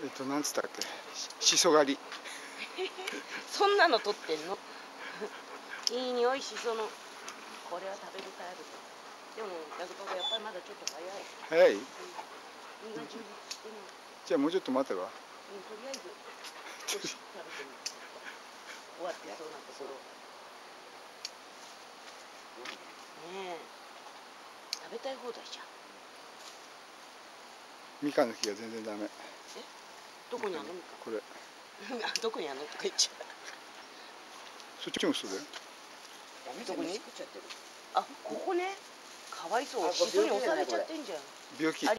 なんつったっけ、しそ狩り。 そんなの取ってんの？いい匂いしその。これは食べ応えある。でもヤドカがやっぱりまだちょっと早い。 早い？ 身が充実してない。 じゃあもうちょっと待てば。 とりあえず少し食べてみる。終わってそうなところ。ねえ。食べたい放題じゃん。 みかんの木が全然ダメ。 どこにあるのみかん？ これ。 どこにあるのとか言っちゃう。 そっちもそうだよ。 どこに？あ、ここね。かわいそう。しそに押されちゃってんじゃん。 病気。